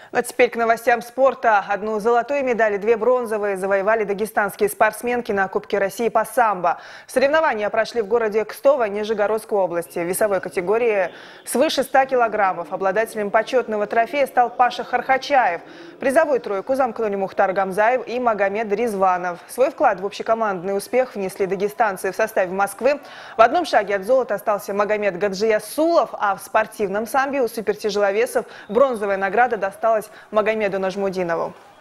Ну а теперь к новостям спорта. Одну золотую медаль и 2 бронзовые завоевали дагестанские спортсменки на Кубке России по самбо. Соревнования прошли в городе Кстово Нижегородской области. В весовой категории свыше 100 килограммов. Обладателем почетного трофея стал Паша Хархачаев. Призовую тройку замкнули Мухтар Гамзаев и Магомед Ризванов. Свой вклад в общекомандный успех внесли дагестанцы в составе Москвы. В одном шаге от золота остался Магомед Гаджиясулов, а в спортивном самбе у супертяжеловесов бронзовая награда досталась Магомеду Нажмудинову.